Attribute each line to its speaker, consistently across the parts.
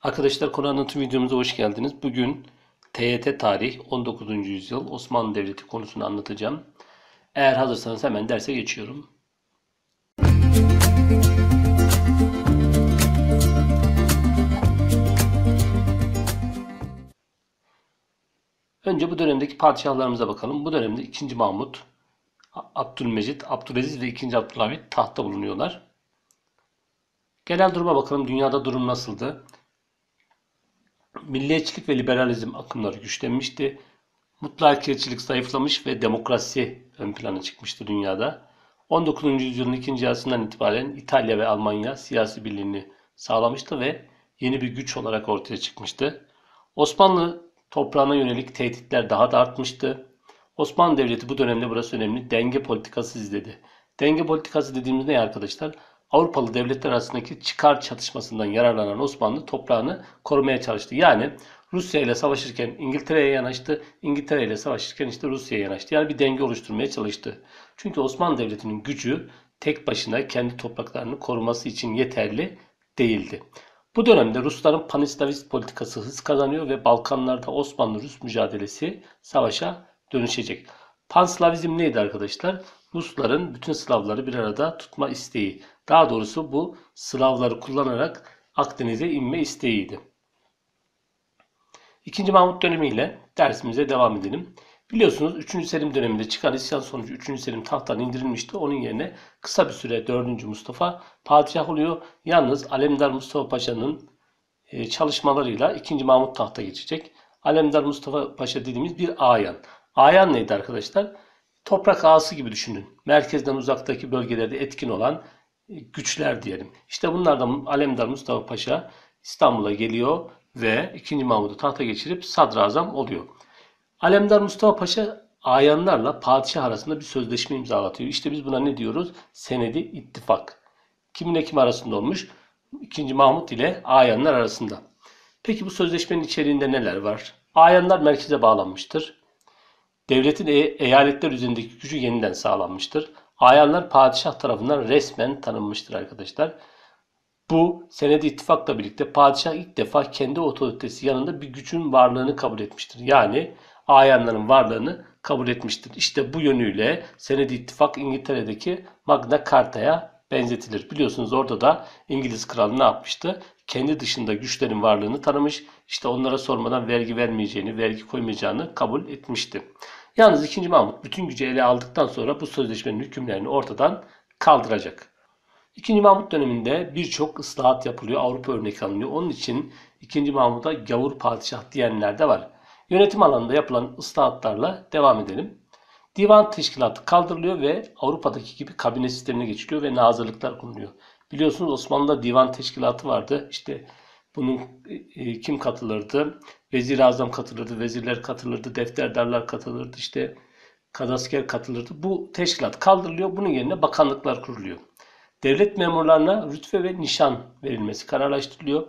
Speaker 1: Arkadaşlar konu anlatım videomuza hoş geldiniz. Bugün TYT tarih 19. yüzyıl Osmanlı Devleti konusunu anlatacağım. Eğer hazırsanız hemen derse geçiyorum. Önce bu dönemdeki padişahlarımıza bakalım. Bu dönemde 2. Mahmut, Abdülmecit, Abdülaziz ve 2. Abdülhamit tahtta bulunuyorlar. Genel duruma bakalım. Dünyada durum nasıldı? Milliyetçilik ve liberalizm akımları güçlenmişti. Mutlakiyetçilik zayıflamış ve demokrasi ön plana çıkmıştı dünyada. 19. yüzyılın ikinci yarısından itibaren İtalya ve Almanya siyasi birliğini sağlamıştı ve yeni bir güç olarak ortaya çıkmıştı. Osmanlı toprağına yönelik tehditler daha da artmıştı. Osmanlı Devleti bu dönemde burası önemli denge politikası izledi. Denge politikası dediğimiz ne arkadaşlar? Avrupalı devletler arasındaki çıkar çatışmasından yararlanan Osmanlı toprağını korumaya çalıştı. Yani Rusya ile savaşırken İngiltere'ye yanaştı. İngiltere ile savaşırken işte Rusya'ya yanaştı. Yani bir denge oluşturmaya çalıştı. Çünkü Osmanlı Devleti'nin gücü tek başına kendi topraklarını koruması için yeterli değildi. Bu dönemde Rusların panislavist politikası hız kazanıyor ve Balkanlarda Osmanlı-Rus mücadelesi savaşa dönüşecek. Panslavizm neydi arkadaşlar? Rusların bütün Slavları bir arada tutma isteği. Daha doğrusu bu Slavları kullanarak Akdeniz'e inme isteğiydi. 2. Mahmut dönemiyle dersimize devam edelim. Biliyorsunuz 3. Selim döneminde çıkan isyan sonucu 3. Selim tahttan indirilmişti. Onun yerine kısa bir süre 4. Mustafa padişah oluyor. Yalnız Alemdar Mustafa Paşa'nın çalışmalarıyla 2. Mahmut tahta geçecek. Alemdar Mustafa Paşa dediğimiz bir ayan. Ayan neydi arkadaşlar? Toprak ağası gibi düşünün. Merkezden uzaktaki bölgelerde etkin olan güçler diyelim. İşte bunlardan Alemdar Mustafa Paşa İstanbul'a geliyor ve 2. Mahmud'u tahta geçirip sadrazam oluyor. Alemdar Mustafa Paşa ayanlarla padişah arasında bir sözleşme imzalatıyor. İşte biz buna ne diyoruz? Senedi ittifak. Kiminle kim arasında olmuş? 2. Mahmud ile ayanlar arasında. Peki bu sözleşmenin içeriğinde neler var? Ayanlar merkeze bağlanmıştır. Devletin eyaletler üzerindeki gücü yeniden sağlanmıştır. Ayanlar padişah tarafından resmen tanınmıştır arkadaşlar. Bu senedi ittifakla birlikte padişah ilk defa kendi otoritesi yanında bir gücün varlığını kabul etmiştir. Yani ayanların varlığını kabul etmiştir. İşte bu yönüyle senedi ittifak İngiltere'deki Magna Carta'ya benzetilir. Biliyorsunuz orada da İngiliz kralı ne yapmıştı? Kendi dışında güçlerin varlığını tanımış. İşte onlara sormadan vergi vermeyeceğini, vergi koymayacağını kabul etmişti. Yalnız 2. Mahmut bütün gücü ele aldıktan sonra bu sözleşmenin hükümlerini ortadan kaldıracak. 2. Mahmut döneminde birçok ıslahat yapılıyor. Avrupa örnek alınıyor. Onun için 2. Mahmut'a gavur padişah diyenler de var. Yönetim alanında yapılan ıslahatlarla devam edelim. Divan teşkilatı kaldırılıyor ve Avrupa'daki gibi kabine sistemine geçiliyor ve nazırlıklar kuruluyor. Biliyorsunuz Osmanlı'da divan teşkilatı vardı. İşte bunun kim katılırdı? Vezir-i Azam katılırdı, vezirler katılırdı, defterdarlar katılırdı, işte kadasker katılırdı. Bu teşkilat kaldırılıyor. Bunun yerine bakanlıklar kuruluyor. Devlet memurlarına rütbe ve nişan verilmesi kararlaştırılıyor.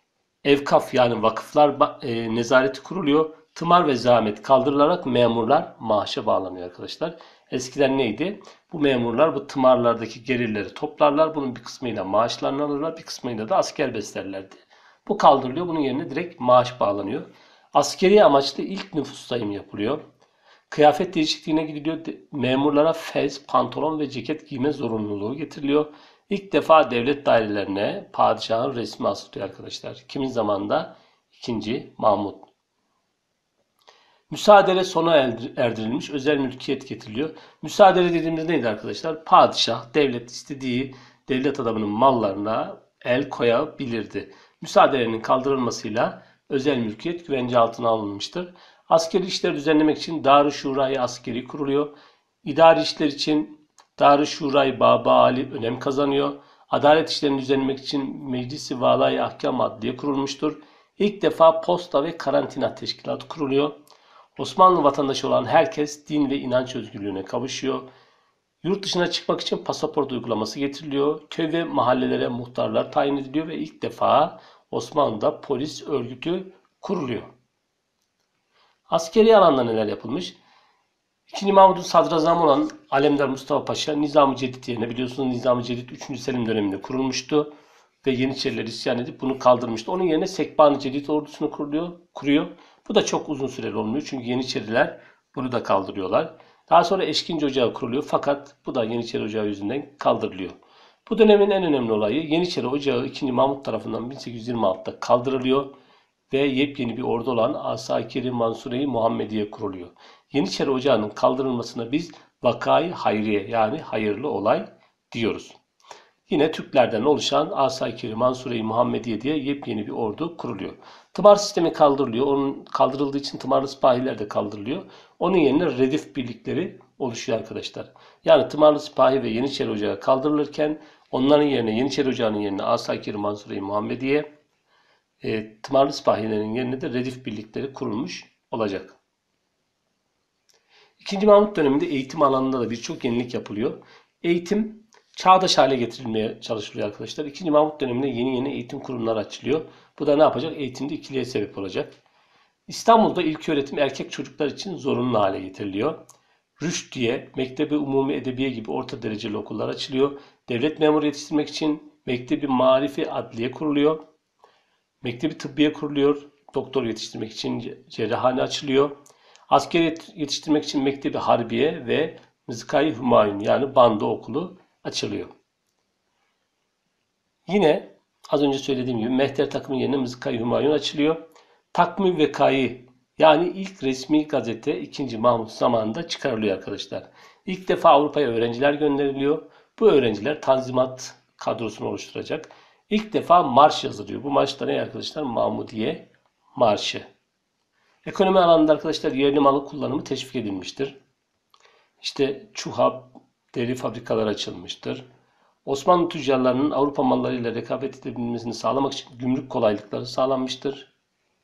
Speaker 1: Evkaf yani vakıflar nezareti kuruluyor. Tımar ve zahmet kaldırılarak memurlar maaşa bağlanıyor arkadaşlar. Eskiden neydi? Bu memurlar bu tımarlardaki gelirleri toplarlar. Bunun bir kısmıyla maaşlarını alırlar. Bir kısmıyla da asker beslerlerdi. Bu kaldırılıyor. Bunun yerine direkt maaş bağlanıyor. Askeri amaçlı ilk nüfus sayımı yapılıyor. Kıyafet değişikliğine gidiliyor. Memurlara fez, pantolon ve ceket giyme zorunluluğu getiriliyor. İlk defa devlet dairelerine padişahın resmi asılıyor arkadaşlar. Kimin zamanında? 2. Mahmut. Müsaadele sona erdirilmiş, özel mülkiyet getiriliyor. Müsaadele dediğimiz neydi arkadaşlar? Padişah, devlet istediği devlet adamının mallarına el koyabilirdi. Müsaadelenin kaldırılmasıyla özel mülkiyet güvence altına alınmıştır. Askeri işleri düzenlemek için Darüşşurayı Askeri kuruluyor. İdari işler için Darüşşurayı Baba Ali önem kazanıyor. Adalet işlerini düzenlemek için Meclis-i Valai Ahkam Adliye kurulmuştur. İlk defa posta ve karantina teşkilatı kuruluyor. Osmanlı vatandaşı olan herkes din ve inanç özgürlüğüne kavuşuyor. Yurt dışına çıkmak için pasaport uygulaması getiriliyor. Köy ve mahallelere muhtarlar tayin ediliyor ve ilk defa Osmanlı'da polis örgütü kuruluyor. Askeri alanda neler yapılmış? 2. Mahmud'un sadrazamı olan Alemdar Mustafa Paşa Nizam-ı Cedid yerine biliyorsunuz Nizam-ı Cedid 3. Selim döneminde kurulmuştu. ve Yeniçeriler isyan edip bunu kaldırmıştı. Onun yerine Sekban-ı Cedid ordusunu kuruyor. Bu da çok uzun süreli olmuyor. Çünkü Yeniçeriler bunu da kaldırıyorlar. Daha sonra Eşkinci Ocağı kuruluyor. Fakat bu da Yeniçeri Ocağı yüzünden kaldırılıyor. Bu dönemin en önemli olayı Yeniçeri Ocağı 2. Mahmut tarafından 1826'da kaldırılıyor ve yepyeni bir ordu olan Asakir-i Mansure-i Muhammediye kuruluyor. Yeniçeri Ocağı'nın kaldırılmasına biz Vakayı Hayriye yani hayırlı olay diyoruz. Yine Türklerden oluşan Asakir-i Mansure-i Muhammediye diye yepyeni bir ordu kuruluyor. Tımar sistemi kaldırılıyor. Onun kaldırıldığı için tımarlı sipahiler de kaldırılıyor. Onun yerine redif birlikleri oluşuyor arkadaşlar. Yani tımarlı sipahi ve Yeniçeri Ocağı kaldırılırken onların yerine Yeniçeri Ocağı'nın yerine Asakir-i Mansure-i Muhammediye, tımarlı sipahilerin yerine de redif birlikleri kurulmuş olacak. İkinci Mahmut döneminde eğitim alanında da birçok yenilik yapılıyor. Eğitim çağdaş hale getirilmeye çalışılıyor arkadaşlar. İkinci Mahmut döneminde yeni eğitim kurumları açılıyor. Bu da ne yapacak? Eğitimde ikiliğe sebep olacak. İstanbul'da ilköğretim erkek çocuklar için zorunlu hale getiriliyor. Rüşdiye, Mektebi Umumi Edebiye gibi orta dereceli okullar açılıyor. Devlet memuru yetiştirmek için Mektebi Marifi Adliye kuruluyor. Mektebi Tıbbiye kuruluyor. Doktor yetiştirmek için cerrahane açılıyor. Asker yetiştirmek için Mektebi Harbiye ve Mızıkayı Hümayun yani bando okulu açılıyor. Yine az önce söylediğim gibi Mehter takımı yerine Mızıkayı Hümayun açılıyor. Takvim Vekayı yani ilk resmi gazete 2. Mahmut zamanında çıkarılıyor arkadaşlar. İlk defa Avrupa'ya öğrenciler gönderiliyor. Bu öğrenciler Tanzimat kadrosunu oluşturacak. İlk defa marş yazılıyor. Bu marş da ne arkadaşlar? Mahmudiye Marşı. Ekonomi alanında arkadaşlar yerli malı kullanımı teşvik edilmiştir. İşte çuha, deri fabrikaları açılmıştır. Osmanlı tüccarlarının Avrupa mallarıyla rekabet edebilmesini sağlamak için gümrük kolaylıkları sağlanmıştır.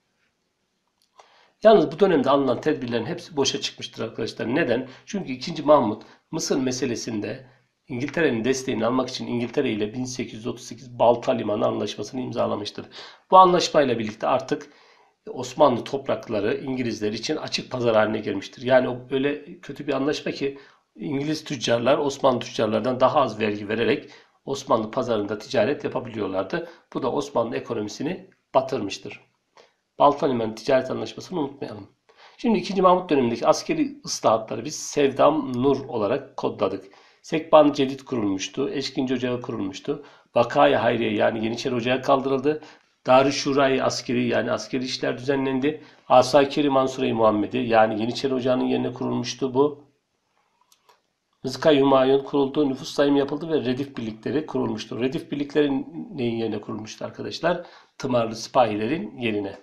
Speaker 1: Yalnız bu dönemde alınan tedbirlerin hepsi boşa çıkmıştır arkadaşlar. Neden? Çünkü 2. Mahmut Mısır meselesinde İngiltere'nin desteğini almak için İngiltere ile 1838 Balta Limanı Anlaşması'nı imzalamıştır. Bu anlaşmayla birlikte artık Osmanlı toprakları İngilizler için açık pazar haline gelmiştir. Yani öyle kötü bir anlaşma ki İngiliz tüccarlar Osmanlı tüccarlardan daha az vergi vererek Osmanlı pazarında ticaret yapabiliyorlardı. Bu da Osmanlı ekonomisini batırmıştır. Balta Limanı Ticaret Anlaşması'nı unutmayalım. Şimdi 2. Mahmut dönemindeki askeri ıslahatları biz Sevdam Nur olarak kodladık. Sekban-ı Cedid kurulmuştu. Eşkinci Ocağı kurulmuştu. Vakayı Hayriye yani Yeniçeri Ocağı kaldırıldı. Darüşşurayı askeri yani askeri işler düzenlendi. Asakir-i Mansure-i Muhammedi yani Yeniçeri Ocağı'nın yerine kurulmuştu bu. Mızıkayı Hümayun kuruldu, nüfus sayımı yapıldı ve redif birlikleri kurulmuştu. Redif birliklerin neyin yerine kurulmuştu arkadaşlar? Tımarlı sipahilerin yerine.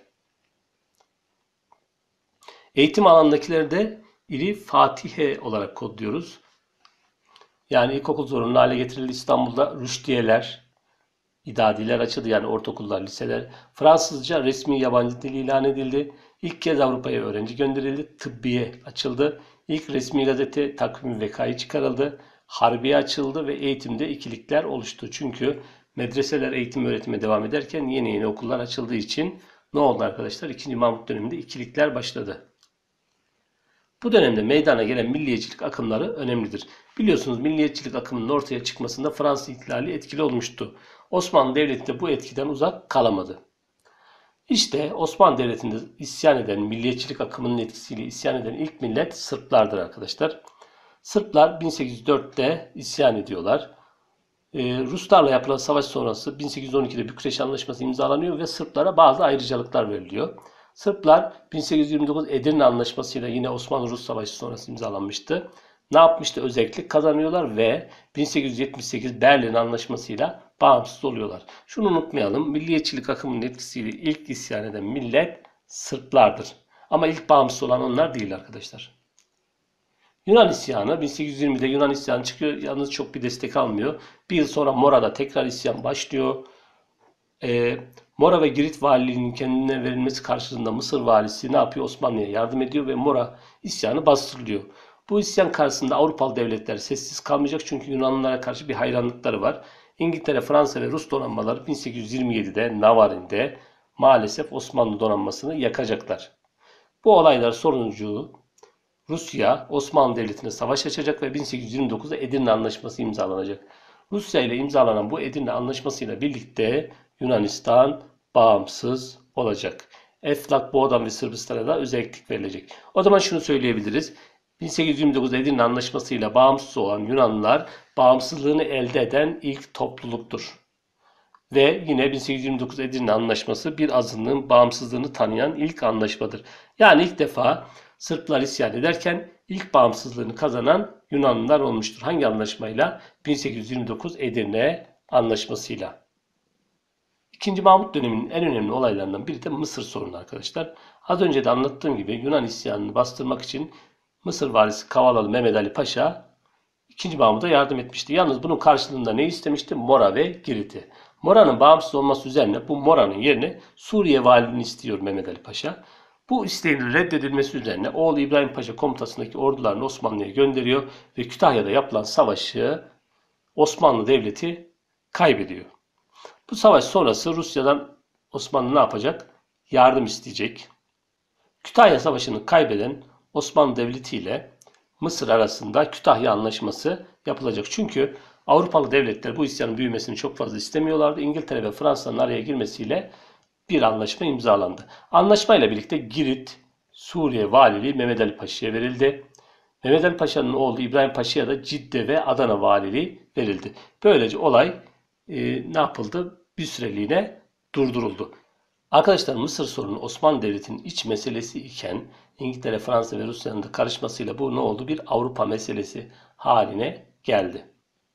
Speaker 1: Eğitim alandakileri de iri Fatihe olarak kodluyoruz. Yani ilkokul zorunlu hale getirildi İstanbul'da. Rüştiyeler, İdadiler açıldı yani ortaokullar, liseler. Fransızca resmi yabancı dil ilan edildi. İlk kez Avrupa'ya öğrenci gönderildi. Tıbbiye açıldı. İlk resmi gazete Takvim Vekayı çıkarıldı. Harbiye açıldı ve eğitimde ikilikler oluştu. Çünkü medreseler eğitim öğretime devam ederken yeni okullar açıldığı için ne oldu arkadaşlar? 2. Mahmut döneminde ikilikler başladı. Bu dönemde meydana gelen milliyetçilik akımları önemlidir. Biliyorsunuz milliyetçilik akımının ortaya çıkmasında Fransız ihtilali etkili olmuştu. Osmanlı Devleti de bu etkiden uzak kalamadı. İşte Osmanlı Devleti'nde isyan eden, milliyetçilik akımının etkisiyle isyan eden ilk millet Sırplardır arkadaşlar. Sırplar 1804'te isyan ediyorlar. Ruslarla yapılan savaş sonrası 1812'de Bükreş Anlaşması imzalanıyor ve Sırplara bazı ayrıcalıklar veriliyor. Sırplar 1829 Edirne Anlaşması'yla yine Osmanlı-Rus Savaşı sonrası imzalanmıştı. Ne yapmıştı? Özellik kazanıyorlar ve 1878 Berlin Anlaşması'yla bağımsız oluyorlar. Şunu unutmayalım. Milliyetçilik akımının etkisiyle ilk isyan eden millet Sırplardır. Ama ilk bağımsız olan onlar değil arkadaşlar. Yunan isyanı 1820'de Yunan isyanı çıkıyor. Yalnız çok bir destek almıyor. Bir yıl sonra Mora'da tekrar isyan başlıyor. Mora ve Girit valiliğinin kendine verilmesi karşılığında Mısır valisi ne yapıyor? Osmanlı'ya yardım ediyor ve Mora isyanı bastırılıyor. Bu isyan karşısında Avrupalı devletler sessiz kalmayacak çünkü Yunanlılara karşı bir hayranlıkları var. İngiltere, Fransa ve Rus donanmaları 1827'de Navarin'de maalesef Osmanlı donanmasını yakacaklar. Bu olaylar sonucu Rusya Osmanlı Devleti'ne savaş açacak ve 1829'da Edirne Anlaşması imzalanacak. Rusya ile imzalanan bu Edirne Anlaşması'yla birlikte Yunanistan bağımsız olacak. Eflak, Boğdan ve Sırbistan'a da özellik verilecek. O zaman şunu söyleyebiliriz. 1829 Edirne Anlaşması ile bağımsız olan Yunanlılar bağımsızlığını elde eden ilk topluluktur. Ve yine 1829 Edirne Anlaşması bir azınlığın bağımsızlığını tanıyan ilk anlaşmadır. Yani ilk defa Sırplar isyan ederken ilk bağımsızlığını kazanan Yunanlılar olmuştur. Hangi anlaşmayla? 1829 Edirne Anlaşması'yla. İkinci Mahmut döneminin en önemli olaylarından biri de Mısır sorunu arkadaşlar. Az önce de anlattığım gibi Yunan isyanını bastırmak için Mısır valisi Kavalalı Mehmet Ali Paşa II. Mahmud'a yardım etmişti. Yalnız bunun karşılığında ne istemişti? Mora ve Girit'i. Mora'nın bağımsız olması üzerine bu Mora'nın yerine Suriye valiliğini istiyor Mehmet Ali Paşa. Bu isteğinin reddedilmesi üzerine oğlu İbrahim Paşa komutasındaki ordularını Osmanlı'ya gönderiyor ve Kütahya'da yapılan savaşı Osmanlı Devleti kaybediyor. Bu savaş sonrası Rusya'dan Osmanlı ne yapacak? Yardım isteyecek. Kütahya Savaşı'nı kaybeden Osmanlı Devleti ile Mısır arasında Kütahya Anlaşması yapılacak. Çünkü Avrupalı devletler bu isyanın büyümesini çok fazla istemiyorlardı. İngiltere ve Fransa'nın araya girmesiyle bir anlaşma imzalandı. Anlaşmayla birlikte Girit, Suriye valiliği Mehmet Ali Paşa'ya verildi. Mehmet Ali Paşa'nın oğlu İbrahim Paşa'ya da Cidde ve Adana valiliği verildi. Böylece olay ne yapıldı? Bir süreliğine durduruldu. Arkadaşlar Mısır sorunu Osmanlı Devleti'nin iç meselesi iken İngiltere, Fransa ve Rusya'nın da karışmasıyla bu ne oldu? Bir Avrupa meselesi haline geldi.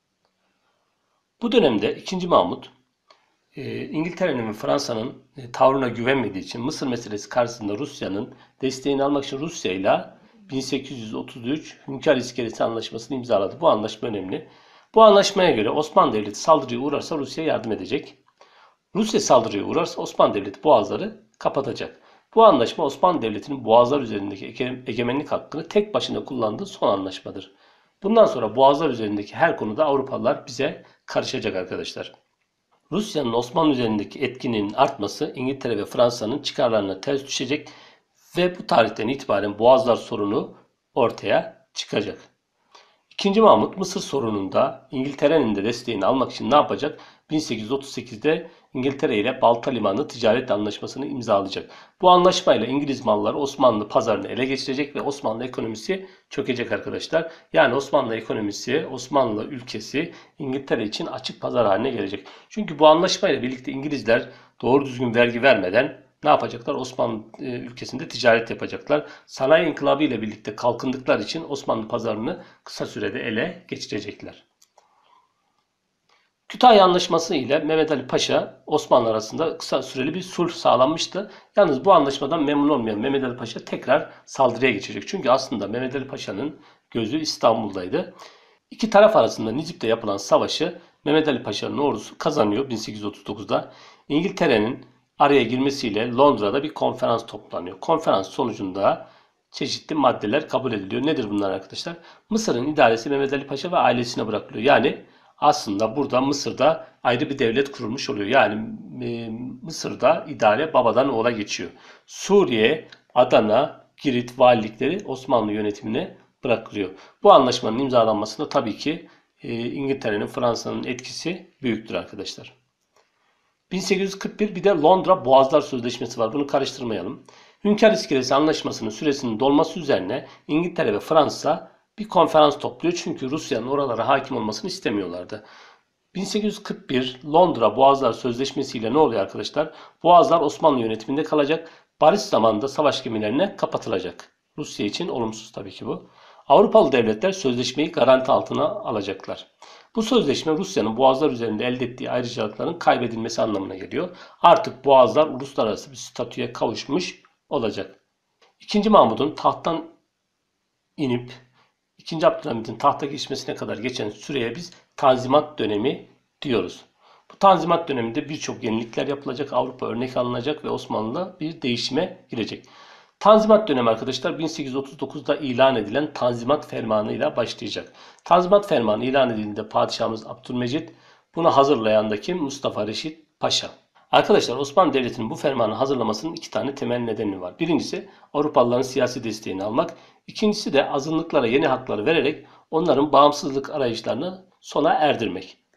Speaker 1: Bu dönemde II. Mahmut İngiltere'nin ve Fransa'nın tavrına güvenmediği için Mısır meselesi karşısında Rusya'nın desteğini almak için Rusya ile 1833 Hünkar İskelesi Anlaşması'nı imzaladı. Bu anlaşma önemli. Bu anlaşmaya göre Osmanlı Devleti saldırıya uğrarsa Rusya yardım edecek. Rusya saldırıya uğrarsa Osmanlı Devleti boğazları kapatacak. Bu anlaşma Osmanlı Devleti'nin boğazlar üzerindeki egemenlik hakkını tek başına kullandığı son anlaşmadır. Bundan sonra boğazlar üzerindeki her konuda Avrupalılar bize karışacak arkadaşlar. Rusya'nın Osmanlı üzerindeki etkinliğinin artması İngiltere ve Fransa'nın çıkarlarına ters düşecek ve bu tarihten itibaren boğazlar sorunu ortaya çıkacak. II. Mahmut Mısır sorununda İngiltere'nin de desteğini almak için ne yapacak? 1838'de İngiltere ile Balta Limanı Ticaret Anlaşması'nı imzalayacak. Bu anlaşmayla İngiliz malları Osmanlı pazarını ele geçirecek ve Osmanlı ekonomisi çökecek arkadaşlar. Yani Osmanlı ekonomisi, Osmanlı ülkesi İngiltere için açık pazar haline gelecek. Çünkü bu anlaşmayla birlikte İngilizler doğru düzgün vergi vermeden ne yapacaklar? Osmanlı ülkesinde ticaret yapacaklar. Sanayi inkılabı ile birlikte kalkındıkları için Osmanlı pazarını kısa sürede ele geçirecekler. Kütahya Anlaşması ile Mehmet Ali Paşa Osmanlı arasında kısa süreli bir sulh sağlanmıştı. Yalnız bu anlaşmadan memnun olmayan Mehmet Ali Paşa tekrar saldırıya geçecek. Çünkü aslında Mehmet Ali Paşa'nın gözü İstanbul'daydı. İki taraf arasında Nizip'te yapılan savaşı Mehmet Ali Paşa'nın ordusu kazanıyor 1839'da. İngiltere'nin araya girmesiyle Londra'da bir konferans toplanıyor. Konferans sonucunda çeşitli maddeler kabul ediliyor. Nedir bunlar arkadaşlar? Mısır'ın idaresi Mehmet Ali Paşa ve ailesine bırakılıyor. Yani aslında burada Mısır'da ayrı bir devlet kurulmuş oluyor. Yani Mısır'da idare babadan oğula geçiyor. Suriye, Adana, Girit valilikleri Osmanlı yönetimine bırakılıyor. Bu anlaşmanın imzalanmasında tabii ki İngiltere'nin, Fransa'nın etkisi büyüktür arkadaşlar. 1841 bir de Londra Boğazlar Sözleşmesi var. Bunu karıştırmayalım. Hünkar İskelesi Anlaşması'nın süresinin dolması üzerine İngiltere ve Fransa bir konferans topluyor. Çünkü Rusya'nın oralara hakim olmasını istemiyorlardı. 1841 Londra Boğazlar Sözleşmesi ile ne oluyor arkadaşlar? Boğazlar Osmanlı yönetiminde kalacak. Barış zamanında savaş gemilerine kapatılacak. Rusya için olumsuz tabii ki bu. Avrupalı devletler sözleşmeyi garanti altına alacaklar. Bu sözleşme Rusya'nın boğazlar üzerinde elde ettiği ayrıcalıkların kaybedilmesi anlamına geliyor. Artık boğazlar uluslararası bir statüye kavuşmuş olacak. II. Mahmud'un tahttan inip II. Abdülhamit'in tahta geçmesine kadar geçen süreye biz Tanzimat dönemi diyoruz. Bu Tanzimat döneminde birçok yenilikler yapılacak, Avrupa örnek alınacak ve Osmanlı bir değişime girecek. Tanzimat dönemi arkadaşlar 1839'da ilan edilen Tanzimat Fermanı ile başlayacak. Tanzimat Fermanı ilan edildiğinde Padişahımız Abdülmecit, bunu hazırlayan da kim? Mustafa Reşit Paşa. Arkadaşlar Osmanlı Devleti'nin bu fermanı hazırlamasının iki tane temel nedeni var. Birincisi Avrupalıların siyasi desteğini almak. İkincisi de azınlıklara yeni hakları vererek onların bağımsızlık arayışlarını sona erdirmek.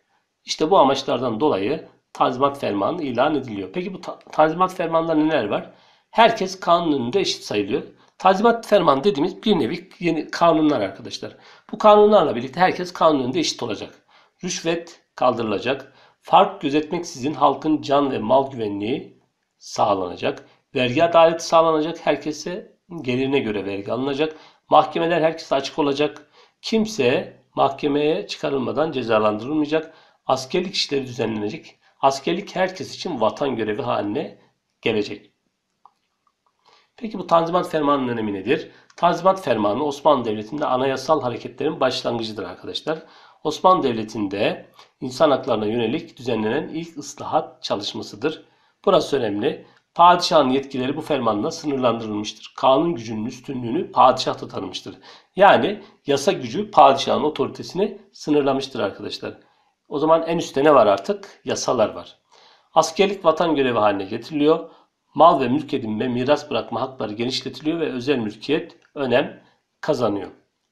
Speaker 1: İşte bu amaçlardan dolayı Tanzimat Fermanı ilan ediliyor. Peki bu Tanzimat Fermanı'nda neler var? Herkes kanun önünde eşit sayılıyor. Tanzimat Fermanı dediğimiz bir nevi yeni kanunlar arkadaşlar. Bu kanunlarla birlikte herkes kanun önünde eşit olacak. Rüşvet kaldırılacak. Fark gözetmeksizin halkın can ve mal güvenliği sağlanacak. Vergi adaleti sağlanacak. Herkese gelirine göre vergi alınacak. Mahkemeler herkese açık olacak. Kimse mahkemeye çıkarılmadan cezalandırılmayacak. Askerlik işleri düzenlenecek. Askerlik herkes için vatan görevi haline gelecek. Peki bu Tanzimat Fermanı'nın önemi nedir? Tanzimat Fermanı Osmanlı Devleti'nde anayasal hareketlerin başlangıcıdır arkadaşlar. Osmanlı Devleti'nde insan haklarına yönelik düzenlenen ilk ıslahat çalışmasıdır. Burası önemli. Padişahın yetkileri bu fermanla sınırlandırılmıştır. Kanun gücünün üstünlüğünü padişah da tanımıştır. Yani yasa gücü padişahın otoritesini sınırlamıştır arkadaşlar. O zaman en üstte ne var artık? Yasalar var. Askerlik vatan görevi haline getiriliyor. Mal ve mülk edinme, miras bırakma hakları genişletiliyor ve özel mülkiyet önem kazanıyor.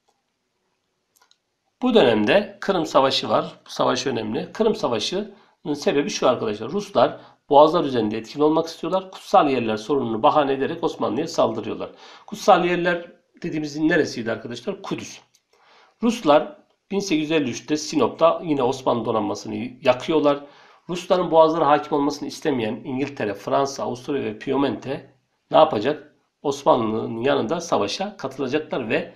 Speaker 1: Bu dönemde Kırım Savaşı var. Bu savaş önemli. Kırım Savaşı'nın sebebi şu arkadaşlar. Ruslar Boğazlar üzerinde etkili olmak istiyorlar. Kutsal yerler sorununu bahane ederek Osmanlı'ya saldırıyorlar. Kutsal yerler dediğimizin neresiydi arkadaşlar? Kudüs. Ruslar 1853'te Sinop'ta yine Osmanlı donanmasını yakıyorlar. Rusların boğazlara hakim olmasını istemeyen İngiltere, Fransa, Avusturya ve Piemonte ne yapacak? Osmanlı'nın yanında savaşa katılacaklar ve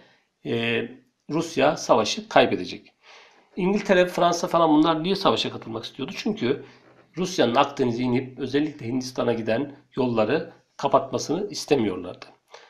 Speaker 1: Rusya savaşı kaybedecek. İngiltere, Fransa falan bunlar niye savaşa katılmak istiyordu? Çünkü Rusya'nın Akdeniz'e inip özellikle Hindistan'a giden yolları kapatmasını istemiyorlardı.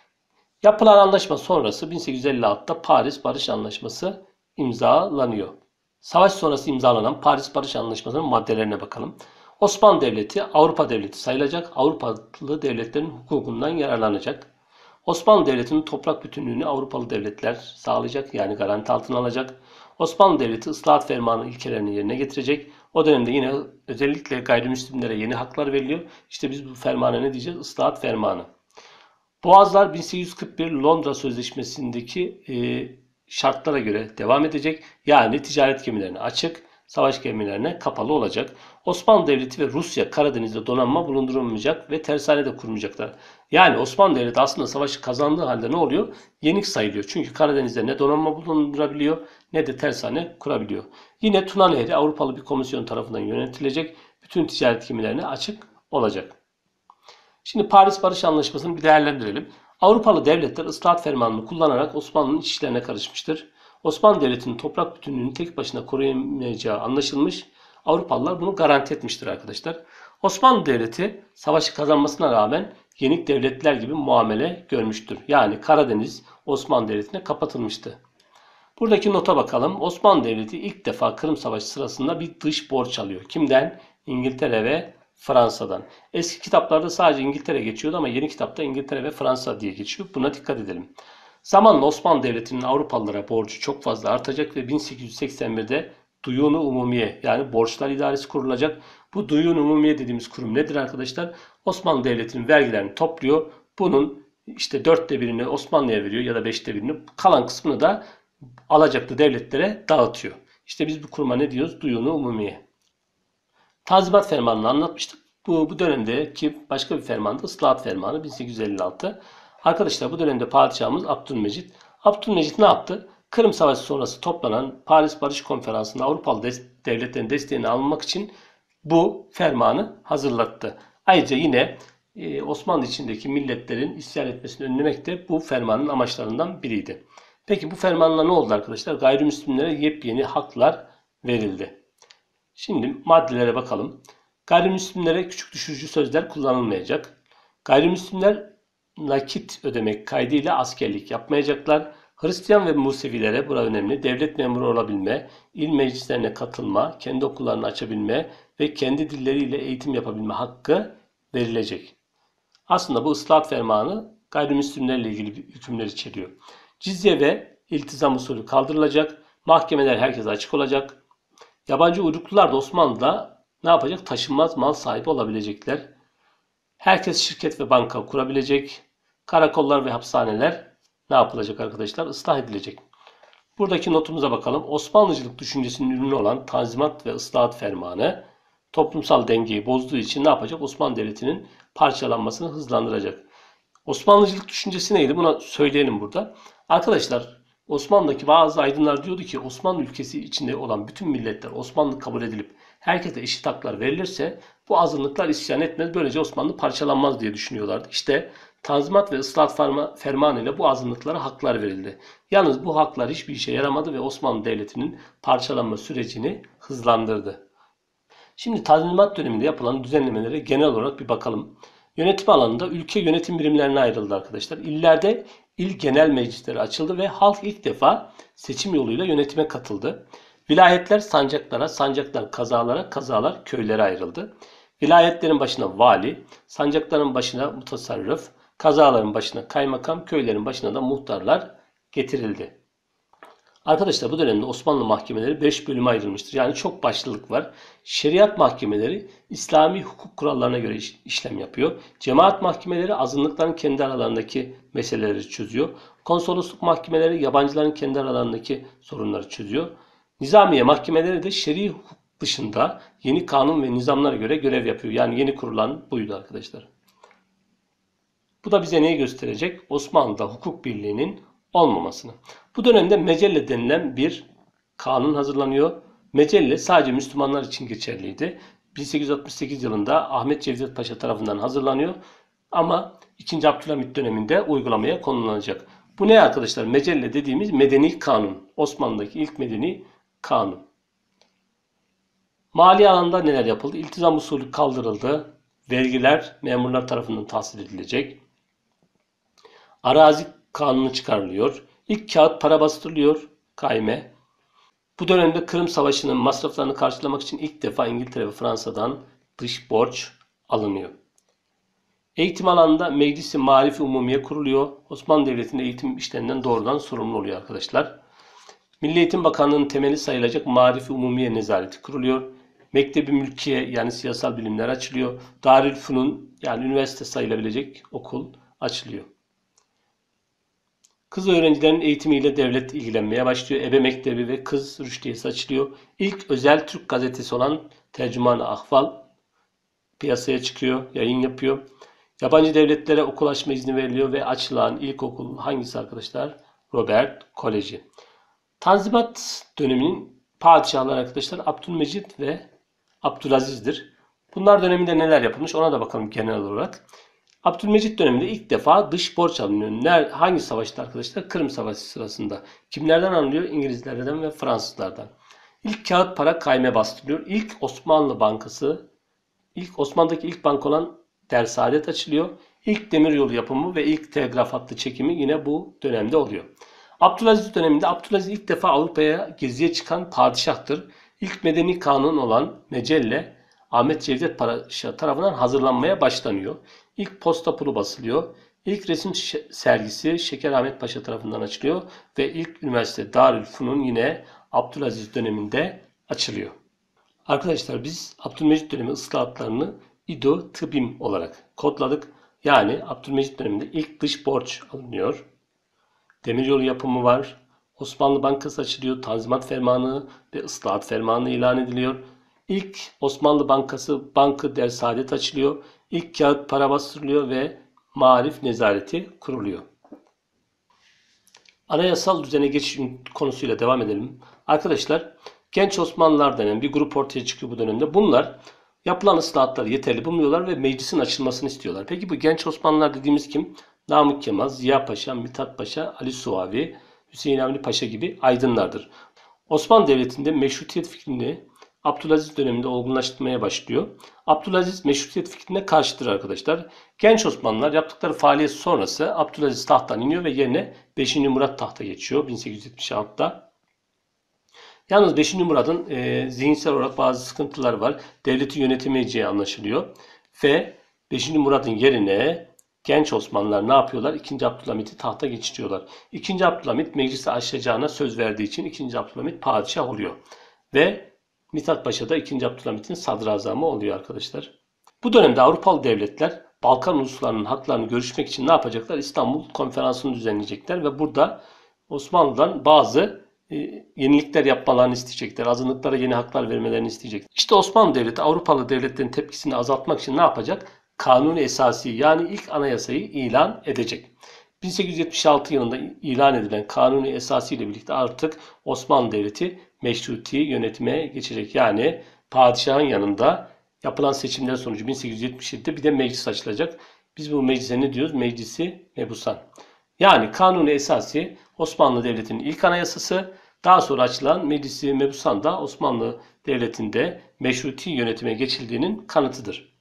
Speaker 1: Yapılan anlaşma sonrası 1856'da Paris Barış Anlaşması imzalanıyor. Savaş sonrası imzalanan Paris Barış Anlaşması'nın maddelerine bakalım. Osmanlı Devleti Avrupa Devleti sayılacak, Avrupalı devletlerin hukukundan yararlanacak. Osmanlı Devleti'nin toprak bütünlüğünü Avrupalı devletler sağlayacak, yani garanti altına alacak. Osmanlı Devleti ıslahat fermanı ilkelerini yerine getirecek. O dönemde yine özellikle gayrimüslimlere yeni haklar veriliyor. İşte biz bu fermana ne diyeceğiz? Islahat fermanı. Boğazlar 1841 Londra Sözleşmesi'ndeki şartlara göre devam edecek. Yani ticaret gemilerine açık, savaş gemilerine kapalı olacak. Osmanlı Devleti ve Rusya Karadeniz'de donanma bulundurulmayacak ve tersane de kurmayacaklar. Yani Osmanlı Devleti aslında savaşı kazandığı halde ne oluyor? Yenik sayılıyor. Çünkü Karadeniz'de ne donanma bulundurabiliyor ne de tersane kurabiliyor. Yine Tuna Nehri Avrupalı bir komisyon tarafından yönetilecek. Bütün ticaret gemilerine açık olacak. Şimdi Paris Barış Anlaşması'nı bir değerlendirelim. Avrupalı devletler ıslahat fermanını kullanarak Osmanlı'nın iç işlerine karışmıştır. Osmanlı Devleti'nin toprak bütünlüğünü tek başına koruyamayacağı anlaşılmış. Avrupalılar bunu garanti etmiştir arkadaşlar. Osmanlı Devleti savaşı kazanmasına rağmen yenik devletler gibi muamele görmüştür. Yani Karadeniz Osmanlı Devleti'ne kapatılmıştı. Buradaki nota bakalım. Osmanlı Devleti ilk defa Kırım Savaşı sırasında bir dış borç alıyor. Kimden? İngiltere ve Fransa'dan. Eski kitaplarda sadece İngiltere geçiyordu ama yeni kitapta İngiltere ve Fransa diye geçiyor. Buna dikkat edelim. Zamanla Osmanlı Devleti'nin Avrupalılara borcu çok fazla artacak ve 1881'de Duyun-u Umumiye yani borçlar idaresi kurulacak. Bu Duyun-u Umumiye dediğimiz kurum nedir arkadaşlar? Osmanlı Devleti'nin vergilerini topluyor. Bunun işte 1/4'ünü Osmanlı'ya veriyor ya da 5'te 1'ini. Kalan kısmını da alacaklı devletlere dağıtıyor. İşte biz bu kuruma ne diyoruz? Duyun-u Umumiye. Tanzimat Fermanı'nı anlatmıştık. Bu dönemdeki başka bir ferman da Islahat Fermanı 1856. Arkadaşlar bu dönemde padişahımız Abdülmecit. Abdülmecit ne yaptı? Kırım Savaşı sonrası toplanan Paris Barış Konferansı'nda Avrupalı devletlerin desteğini almak için bu fermanı hazırlattı. Ayrıca yine Osmanlı içindeki milletlerin isyan etmesini önlemek de bu fermanın amaçlarından biriydi. Peki bu fermanla ne oldu arkadaşlar? Gayrimüslimlere yepyeni haklar verildi. Şimdi maddelere bakalım. Gayrimüslimlere küçük düşürücü sözler kullanılmayacak. Gayrimüslimler nakit ödemek kaydıyla askerlik yapmayacaklar. Hristiyan ve Musevilere, bura önemli, devlet memuru olabilme, il meclislerine katılma, kendi okullarını açabilme ve kendi dilleriyle eğitim yapabilme hakkı verilecek. Aslında bu ıslahat fermanı gayrimüslimlerle ilgili hükümler içeriyor. Cizye ve iltizam usulü kaldırılacak. Mahkemeler herkese açık olacak. Yabancı uyruklular da Osmanlı'da ne yapacak? Taşınmaz mal sahibi olabilecekler. Herkes şirket ve banka kurabilecek. Karakollar ve hapishaneler ne yapılacak arkadaşlar? Islah edilecek. Buradaki notumuza bakalım. Osmanlıcılık düşüncesinin ürünü olan Tanzimat ve Islahat Fermanı toplumsal dengeyi bozduğu için ne yapacak? Osmanlı Devleti'nin parçalanmasını hızlandıracak. Osmanlıcılık düşüncesi neydi? Buna söyleyelim burada. Arkadaşlar, Osmanlı'daki bazı aydınlar diyordu ki Osmanlı ülkesi içinde olan bütün milletler Osmanlı kabul edilip herkese eşit haklar verilirse bu azınlıklar isyan etmez. Böylece Osmanlı parçalanmaz diye düşünüyorlardı. İşte Tanzimat ve Islahat Fermanı ile bu azınlıklara haklar verildi. Yalnız bu haklar hiçbir işe yaramadı ve Osmanlı Devleti'nin parçalanma sürecini hızlandırdı. Şimdi Tanzimat döneminde yapılan düzenlemelere genel olarak bir bakalım. Yönetim alanında ülke yönetim birimlerine ayrıldı arkadaşlar. İllerde il genel meclisleri açıldı ve halk ilk defa seçim yoluyla yönetime katıldı. Vilayetler sancaklara, sancaklar kazalara, kazalar köylere ayrıldı. Vilayetlerin başına vali, sancakların başına mutasarrıf, kazaların başına kaymakam, köylerin başına da muhtarlar getirildi. Arkadaşlar, bu dönemde Osmanlı mahkemeleri 5 bölüme ayrılmıştır. Yani çok başlılık var. Şeriat mahkemeleri İslami hukuk kurallarına göre işlem yapıyor. Cemaat mahkemeleri azınlıkların kendi aralarındaki meseleleri çözüyor. Konsolosluk mahkemeleri yabancıların kendi aralarındaki sorunları çözüyor. Nizamiye mahkemeleri de şer'i hukuk dışında yeni kanun ve nizamlara göre görev yapıyor. Yani yeni kurulan buydu arkadaşlar. Bu da bize neyi gösterecek? Osmanlı'da hukuk birliğinin olmamasını. Bu dönemde mecelle denilen bir kanun hazırlanıyor. Mecelle sadece Müslümanlar için geçerliydi. 1868 yılında Ahmet Cevdet Paşa tarafından hazırlanıyor. Ama 2. Abdülhamit döneminde uygulamaya konulanacak. Bu ne arkadaşlar? Mecelle dediğimiz medeni kanun. Osmanlı'daki ilk medeni kanun. Mali alanda neler yapıldı? İltizam usulü kaldırıldı. Vergiler memurlar tarafından tahsil edilecek. Arazi kanunu çıkarılıyor. İlk kağıt para bastırılıyor. Kayme. Bu dönemde Kırım Savaşı'nın masraflarını karşılamak için ilk defa İngiltere ve Fransa'dan dış borç alınıyor. Eğitim alanında Meclis-i Marif-i Umumiye kuruluyor. Osmanlı Devleti'nde eğitim işlerinden doğrudan sorumlu oluyor arkadaşlar. Milli Eğitim Bakanlığı'nın temeli sayılacak Marif-i Umumiye Nezareti kuruluyor. Mektebi Mülkiye yani siyasal bilimler açılıyor. Darülfünun yani üniversite sayılabilecek okul açılıyor. Kız öğrencilerin eğitimiyle devlet ilgilenmeye başlıyor. Ebe Mektebi ve Kız Rüştiyesi açılıyor. İlk özel Türk gazetesi olan Tercüman-ı Ahval piyasaya çıkıyor, yayın yapıyor. Yabancı devletlere okul açma izni veriliyor ve açılan ilkokul hangisi arkadaşlar? Robert Koleji. Tanzimat döneminin padişahları arkadaşlar Abdülmecit ve Abdülaziz'dir. Bunlar döneminde neler yapılmış ona da bakalım genel olarak. Abdülmecit döneminde ilk defa dış borç alınıyor. Hangi savaşta arkadaşlar? Kırım Savaşı sırasında. Kimlerden alınıyor? İngilizlerden ve Fransızlardan. İlk kağıt para kayme bastırılıyor. İlk Osmanlı Bankası, Osmanlı'daki ilk banka olan Dersaadet açılıyor. İlk demiryolu yapımı ve ilk telgraf hattı çekimi yine bu dönemde oluyor. Abdülaziz döneminde Abdülaziz ilk defa Avrupa'ya geziye çıkan padişahtır. İlk medeni kanun olan Mecelle Ahmet Cevdet Paşa tarafından hazırlanmaya başlanıyor. İlk posta pulu basılıyor. İlk resim sergisi Şeker Ahmet Paşa tarafından açılıyor ve ilk üniversite Darülfünun yine Abdülaziz döneminde açılıyor. Arkadaşlar, biz Abdülmecit dönemi ıslahatlarını İdo Tıbim olarak kodladık. Yani Abdülmecit döneminde ilk dış borç alınıyor. Demiryolu yapımı var. Osmanlı Bankası açılıyor. Tanzimat Fermanı ve Islahat Fermanı ilan ediliyor. İlk Osmanlı Bankası Bankı Dersaadet açılıyor. İlk kağıt para bastırılıyor ve Marif Nezareti kuruluyor. Anayasal düzene geçiş konusuyla devam edelim. Arkadaşlar, Genç Osmanlılar denen bir grup ortaya çıkıyor bu dönemde. Bunlar yapılan ıslahatları yeterli bulmuyorlar ve meclisin açılmasını istiyorlar. Peki bu Genç Osmanlılar dediğimiz kim? Namık Kemal, Ziya Paşa, Mithat Paşa, Ali Suavi, Hüseyin Avni Paşa gibi aydınlardır. Osmanlı Devleti'nde meşrutiyet fikrini Abdülaziz döneminde olgunlaştırmaya başlıyor. Abdülaziz meşrutiyet fikrine karşıdır arkadaşlar. Genç Osmanlılar yaptıkları faaliyet sonrası Abdülaziz tahttan iniyor ve yerine 5. Murat tahta geçiyor 1876'da. Yalnız 5. Murat'ın zihinsel olarak bazı sıkıntılar var. Devleti yönetemeyeceği anlaşılıyor. Ve 5. Murat'ın yerine genç Osmanlılar ne yapıyorlar? 2. Abdülhamit'i tahta geçiriyorlar. 2. Abdülhamit meclisi aşacağına söz verdiği için 2. Abdülhamit padişah oluyor. Ve Mithat Paşa da 2. Abdülhamit'in sadrazamı oluyor arkadaşlar. Bu dönemde Avrupalı devletler Balkan uluslarının haklarını görüşmek için ne yapacaklar? İstanbul Konferansı'nı düzenleyecekler ve burada Osmanlı'dan bazı yenilikler yapmalarını isteyecekler. Azınlıklara yeni haklar vermelerini isteyecekler. İşte Osmanlı Devleti Avrupalı devletlerin tepkisini azaltmak için ne yapacak? Kanuni Esası yani ilk anayasayı ilan edecek. 1876 yılında ilan edilen Kanuni Esası ile birlikte artık Osmanlı Devleti meşruti yönetime geçecek. Yani padişahın yanında yapılan seçimler sonucu 1877'de bir de meclis açılacak. Biz bu meclise ne diyoruz? Meclisi Mebusan. Yani Kanuni Esası Osmanlı Devleti'nin ilk anayasası, daha sonra açılan Meclisi Mebusan da Osmanlı Devleti'nde meşruti yönetime geçildiğinin kanıtıdır.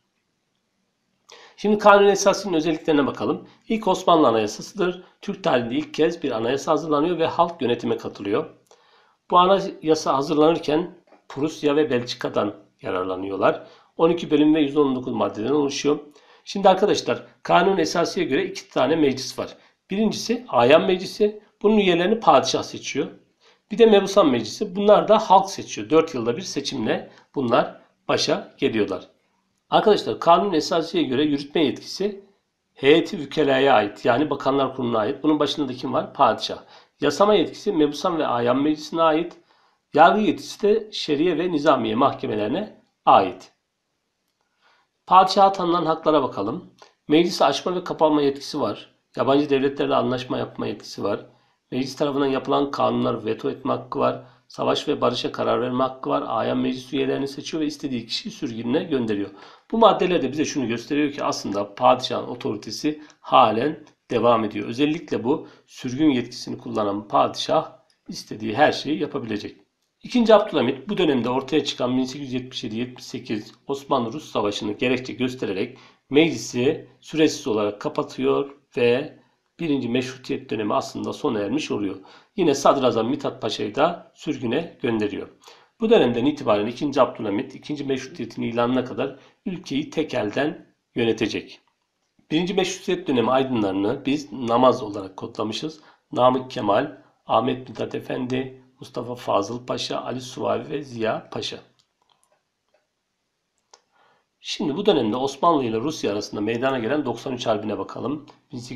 Speaker 1: Şimdi Kanuni Esası'nın özelliklerine bakalım. İlk Osmanlı Anayasası'dır. Türk tarihinde ilk kez bir anayasa hazırlanıyor ve halk yönetime katılıyor. Bu anayasa hazırlanırken Prusya ve Belçika'dan yararlanıyorlar. 12 bölüm ve 119 maddeden oluşuyor. Şimdi arkadaşlar Kanun Esası'ya göre iki tane meclis var. Birincisi Ayan Meclisi. Bunun üyelerini padişah seçiyor. Bir de Mebusan Meclisi. Bunlar da halk seçiyor. 4 yılda bir seçimle bunlar başa geliyorlar. Arkadaşlar Kanun Esası'ya göre yürütme yetkisi heyeti vükelaya ait. Yani Bakanlar Kurulu'na ait. Bunun başında da kim var? Padişah. Yasama yetkisi Mebusan ve Ayan Meclisi'ne ait. Yargı yetkisi de şeriye ve nizamiye mahkemelerine ait. Padişaha tanınan haklara bakalım. Meclisi açma ve kapanma yetkisi var. Yabancı devletlerle anlaşma yapma yetkisi var. Meclis tarafından yapılan kanunlar veto etme hakkı var. Savaş ve barışa karar verme hakkı var. Ayan meclis üyelerini seçiyor ve istediği kişiyi sürgününe gönderiyor. Bu maddeler de bize şunu gösteriyor ki aslında padişahın otoritesi halen devam ediyor. Özellikle bu sürgün yetkisini kullanan padişah istediği her şeyi yapabilecek. İkinci Abdülhamit bu dönemde ortaya çıkan 1877-78 Osmanlı-Rus Savaşı'nı gerekçe göstererek meclisi süresiz olarak kapatıyor ve birinci Meşrutiyet dönemi aslında sona ermiş oluyor. Yine Sadrazam Mithat Paşa'yı da sürgüne gönderiyor. Bu dönemden itibaren 2. Abdülhamit 2. Meşrutiyet'in ilanına kadar ülkeyi tek elden yönetecek. 1. Meşrutiyet dönemi aydınlarını biz namaz olarak kodlamışız. Namık Kemal, Ahmet Mithat Efendi, Mustafa Fazıl Paşa, Ali Suvavi ve Ziya Paşa. Şimdi bu dönemde Osmanlı ile Rusya arasında meydana gelen 93 Harbi'ne bakalım.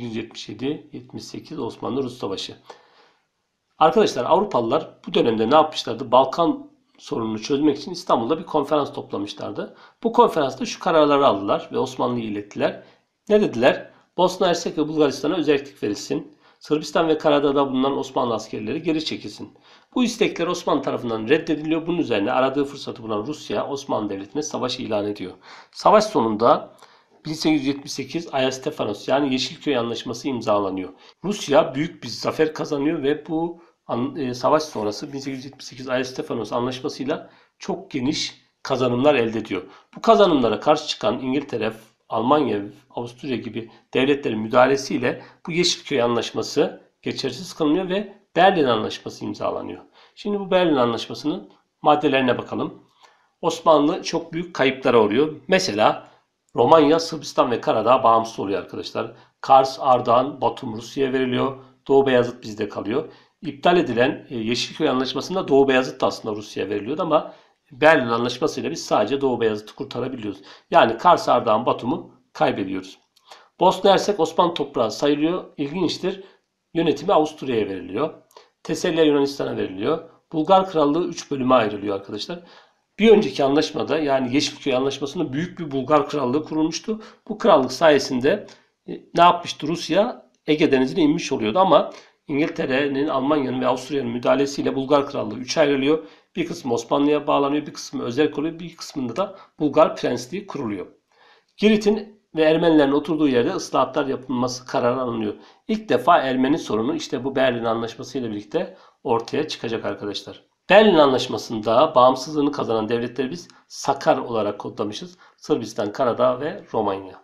Speaker 1: 1877-78 Osmanlı-Rus Savaşı. Arkadaşlar Avrupalılar bu dönemde ne yapmışlardı? Balkan sorununu çözmek için İstanbul'da bir konferans toplamışlardı. Bu konferansta şu kararları aldılar ve Osmanlı'ya ilettiler. Ne dediler? Bosna Hersek ve Bulgaristan'a özellik verilsin. Sırbistan ve Karadağ'da bulunan Osmanlı askerleri geri çekilsin. Bu istekler Osmanlı tarafından reddediliyor. Bunun üzerine aradığı fırsatı bulan Rusya Osmanlı Devleti'ne savaş ilan ediyor. Savaş sonunda 1878 Ayastefanos yani Yeşilköy Anlaşması imzalanıyor. Rusya büyük bir zafer kazanıyor ve bu savaş sonrası 1878 Ayastefanos Anlaşması'yla çok geniş kazanımlar elde ediyor. Bu kazanımlara karşı çıkan İngiltere, Almanya, Avusturya gibi devletlerin müdahalesiyle bu Yeşilköy Anlaşması geçersiz kılınıyor ve Berlin Anlaşması imzalanıyor. Şimdi bu Berlin Anlaşması'nın maddelerine bakalım. Osmanlı çok büyük kayıplara uğruyor. Mesela Romanya, Sırbistan ve Karadağ bağımsız oluyor arkadaşlar. Kars, Ardahan, Batum Rusya'ya veriliyor. Doğu Beyazıt bizde kalıyor. İptal edilen Yeşilköy Anlaşması'nda Doğu Beyazıt da aslında Rusya'ya veriliyordu ama Berlin Anlaşması'yla biz sadece Doğu Beyazıt'ı kurtarabiliyoruz. Yani Kars, Ardahan, Batum'u kaybediyoruz. Bosna Hersek Osmanlı toprağı sayılıyor. İlginçtir. Yönetimi Avusturya'ya veriliyor. Teselya Yunanistan'a veriliyor. Bulgar Krallığı 3 bölüme ayrılıyor arkadaşlar. Bir önceki anlaşmada yani Yeşilköy Anlaşması'nda büyük bir Bulgar Krallığı kurulmuştu. Bu krallık sayesinde ne yapmıştı Rusya? Ege Denizi'ne inmiş oluyordu ama İngiltere'nin, Almanya'nın ve Avusturya'nın müdahalesiyle Bulgar Krallığı 3'e ayrılıyor. Bir kısmı Osmanlı'ya bağlanıyor, bir kısmı özerk oluyor, bir kısmında da Bulgar Prensliği kuruluyor. Girit'in ve Ermenilerin oturduğu yerde ıslahatlar yapılması kararı alınıyor. İlk defa Ermeni sorunu işte bu Berlin Anlaşması ile birlikte ortaya çıkacak arkadaşlar. Berlin Anlaşması'nda bağımsızlığını kazanan devletleri biz Sakar olarak kodlamışız. Sırbistan, Karadağ ve Romanya.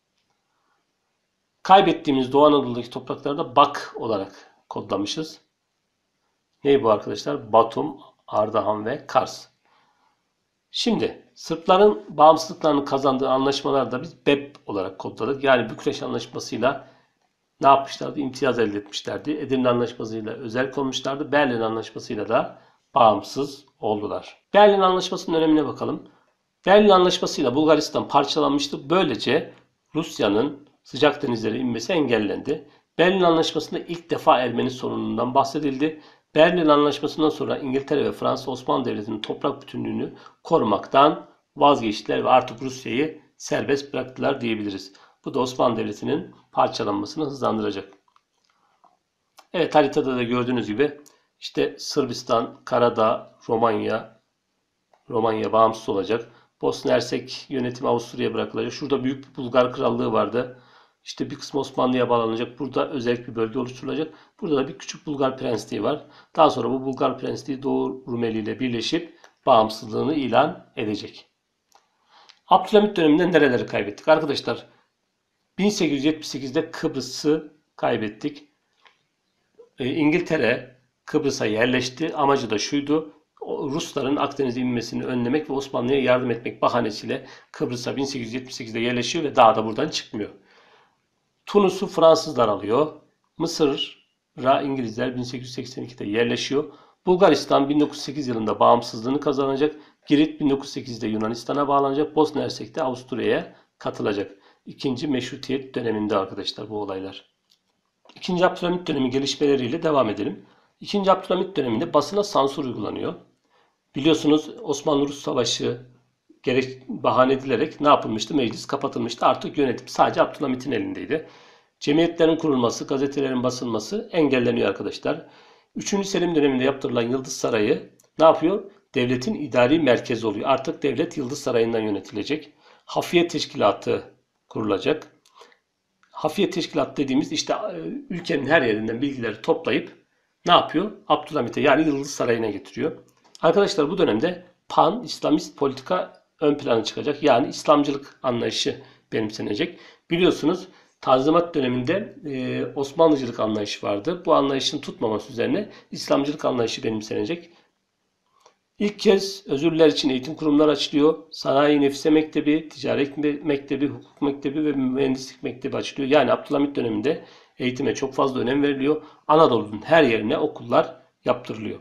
Speaker 1: Kaybettiğimiz Doğu Anadolu'daki toprakları da Bak olarak kodlamışız. Ne bu arkadaşlar? Batum, Ardahan ve Kars. Şimdi Sırpların bağımsızlıklarını kazandığı anlaşmalarda biz BEP olarak kodladık. Yani Bükreş Anlaşması'yla ne yapmışlardı? İmtiyaz elde etmişlerdi. Edirne Anlaşması'yla özerk olmuşlardı. Berlin Anlaşması'yla da bağımsız oldular. Berlin Anlaşması'nın önemine bakalım. Berlin Anlaşması'yla Bulgaristan parçalanmıştı. Böylece Rusya'nın sıcak denizlere inmesi engellendi. Berlin Anlaşması'nda ilk defa Ermeni sorunundan bahsedildi. Berlin Anlaşması'ndan sonra İngiltere ve Fransa Osmanlı Devleti'nin toprak bütünlüğünü korumaktan vazgeçtiler ve artık Rusya'yı serbest bıraktılar diyebiliriz. Bu da Osmanlı Devleti'nin parçalanmasını hızlandıracak. Evet, haritada da gördüğünüz gibi işte Sırbistan, Karadağ, Romanya bağımsız olacak. Bosna Hersek yönetimi Avusturya'ya bırakılacak. Şurada büyük bir Bulgar Krallığı vardı. İşte bir kısmı Osmanlı'ya bağlanacak. Burada özel bir bölge oluşturulacak. Burada da bir küçük Bulgar Prensliği var. Daha sonra bu Bulgar Prensliği Doğu Rumeli ile birleşip bağımsızlığını ilan edecek. Abdülhamit döneminde nereleri kaybettik? Arkadaşlar 1878'de Kıbrıs'ı kaybettik. İngiltere Kıbrıs'a yerleşti. Amacı da şuydu: Rusların Akdeniz'e inmesini önlemek ve Osmanlı'ya yardım etmek bahanesiyle Kıbrıs'a 1878'de yerleşiyor ve daha da buradan çıkmıyor. Tunus'u Fransızlar alıyor. Mısır'a İngilizler 1882'de yerleşiyor. Bulgaristan 1908 yılında bağımsızlığını kazanacak. Girit 1908'de Yunanistan'a bağlanacak. Bosna Hersek de Avusturya'ya katılacak. İkinci Meşrutiyet döneminde arkadaşlar bu olaylar. İkinci Abdülhamit dönemi gelişmeleriyle devam edelim. İkinci Abdülhamit döneminde basına sansür uygulanıyor. Biliyorsunuz Osmanlı-Rus Savaşı bahane edilerek ne yapılmıştı? Meclis kapatılmıştı. Artık yönetim sadece Abdülhamit'in elindeydi. Cemiyetlerin kurulması, gazetelerin basılması engelleniyor arkadaşlar. 3. Selim döneminde yaptırılan Yıldız Sarayı ne yapıyor? Devletin idari merkezi oluyor. Artık devlet Yıldız Sarayı'ndan yönetilecek. Hafiye Teşkilatı kurulacak. Hafiye Teşkilatı dediğimiz işte ülkenin her yerinden bilgileri toplayıp ne yapıyor? Abdülhamit'e yani Yıldız Sarayı'na getiriyor. Arkadaşlar bu dönemde pan-İslamist politika ön plana çıkacak. Yani İslamcılık anlayışı benimsenecek. Biliyorsunuz Tanzimat döneminde Osmanlıcılık anlayışı vardı. Bu anlayışın tutmaması üzerine İslamcılık anlayışı benimsenecek. İlk kez özürlüler için eğitim kurumları açılıyor. Sanayi Nefise Mektebi, Ticaret Mektebi, Hukuk Mektebi ve Mühendislik Mektebi açılıyor. Yani Abdülhamit döneminde eğitime çok fazla önem veriliyor. Anadolu'nun her yerine okullar yaptırılıyor.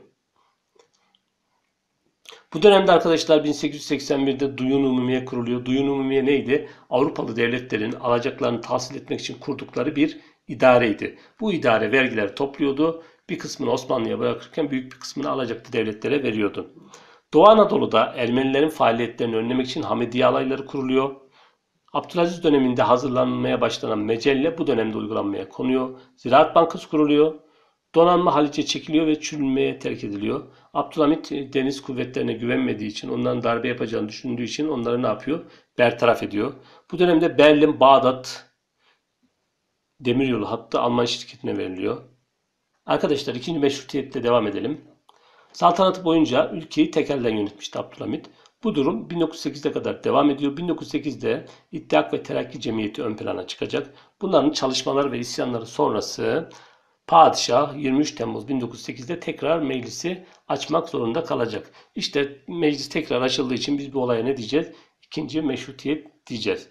Speaker 1: Bu dönemde arkadaşlar 1881'de Duyun Umumiye kuruluyor. Duyun Umumiye neydi? Avrupalı devletlerin alacaklarını tahsil etmek için kurdukları bir idareydi. Bu idare vergileri topluyordu. Bir kısmını Osmanlı'ya bırakırken büyük bir kısmını alacaklı devletlere veriyordu. Doğu Anadolu'da Ermenilerin faaliyetlerini önlemek için Hamediye alayları kuruluyor. Abdülaziz döneminde hazırlanmaya başlanan mecelle bu dönemde uygulanmaya konuyor. Ziraat Bankası kuruluyor. Donanma Haliç'e çekiliyor ve çürülmeye terk ediliyor. Abdülhamit deniz kuvvetlerine güvenmediği için, onların darbe yapacağını düşündüğü için onları ne yapıyor? Bertaraf ediyor. Bu dönemde Berlin-Bağdat demiryolu hattı Alman şirketine veriliyor. Arkadaşlar 2. Meşrutiyet'te devam edelim. Saltanatı boyunca ülkeyi tek elden yönetmişti Abdülhamit. Bu durum 1908'e kadar devam ediyor. 1908'de İttihat ve Terakki Cemiyeti ön plana çıkacak. Bunların çalışmaları ve isyanları sonrası padişah 23 Temmuz 1908'de tekrar meclisi açmak zorunda kalacak. İşte meclis tekrar açıldığı için biz bu olaya ne diyeceğiz? İkinci Meşrutiyet diyeceğiz.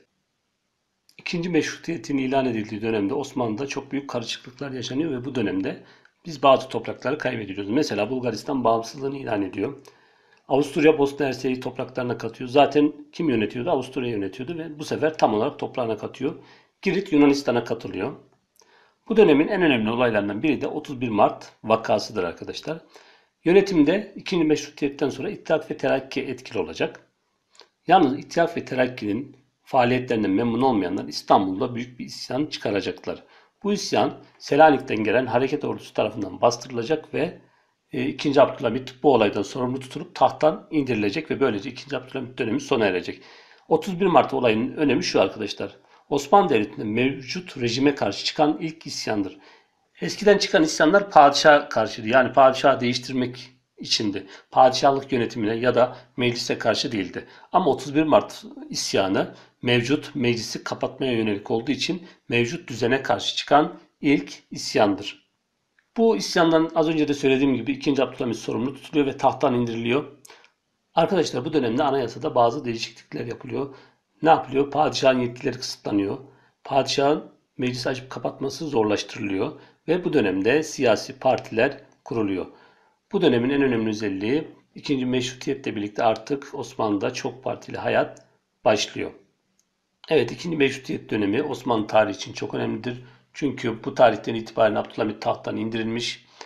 Speaker 1: İkinci Meşrutiyet'in ilan edildiği dönemde Osmanlı'da çok büyük karışıklıklar yaşanıyor ve bu dönemde biz bazı toprakları kaybediyoruz. Mesela Bulgaristan bağımsızlığını ilan ediyor. Avusturya Bosna Hersek'i topraklarına katıyor. Zaten kim yönetiyordu? Avusturya yönetiyordu ve bu sefer tam olarak toprağına katıyor. Girit Yunanistan'a katılıyor. Bu dönemin en önemli olaylarından biri de 31 Mart vakasıdır arkadaşlar. Yönetimde 2. Meşrutiyet'ten sonra İttihat ve Terakki etkili olacak. Yalnız İttihat ve Terakki'nin faaliyetlerinden memnun olmayanlar İstanbul'da büyük bir isyan çıkaracaklar. Bu isyan Selanik'ten gelen hareket ordusu tarafından bastırılacak ve 2. Abdülhamit bu olaydan sorumlu tutulup tahttan indirilecek ve böylece 2. Abdülhamit dönemi sona erecek. 31 Mart olayının önemi şu arkadaşlar. Osmanlı Devleti'nde mevcut rejime karşı çıkan ilk isyandır. Eskiden çıkan isyanlar padişaha karşıydı. Yani padişahı değiştirmek içindi. Padişahlık yönetimine ya da meclise karşı değildi. Ama 31 Mart isyanı mevcut meclisi kapatmaya yönelik olduğu için mevcut düzene karşı çıkan ilk isyandır. Bu isyandan az önce de söylediğim gibi 2. Abdülhamit sorumlu tutuluyor ve tahttan indiriliyor. Arkadaşlar bu dönemde anayasada bazı değişiklikler yapılıyor. Ne yapılıyor? Padişahın yetkileri kısıtlanıyor. Padişahın meclis açıp kapatması zorlaştırılıyor. Ve bu dönemde siyasi partiler kuruluyor. Bu dönemin en önemli özelliği 2. Meşrutiyetle birlikte artık Osmanlı'da çok partili hayat başlıyor. Evet, 2. Meşrutiyet dönemi Osmanlı tarihi için çok önemlidir. Çünkü bu tarihten itibaren Abdülhamit tahttan indirilmiş.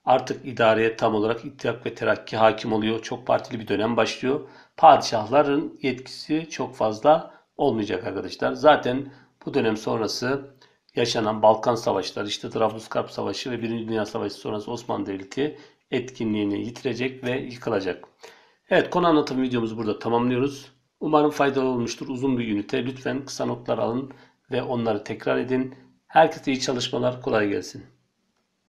Speaker 1: Artık idareye tam olarak İttihat ve Terakki hakim oluyor. Çok partili bir dönem başlıyor. Padişahların yetkisi çok fazla olmayacak arkadaşlar. Zaten bu dönem sonrası yaşanan Balkan Savaşları, işte Trablusgarp Savaşı ve Birinci Dünya Savaşı sonrası Osmanlı Devleti etkinliğini yitirecek ve yıkılacak. Evet, konu anlatım videomuzu burada tamamlıyoruz. Umarım faydalı olmuştur. Uzun bir ünite. Lütfen kısa notlar alın ve onları tekrar edin. Herkese iyi çalışmalar, kolay gelsin.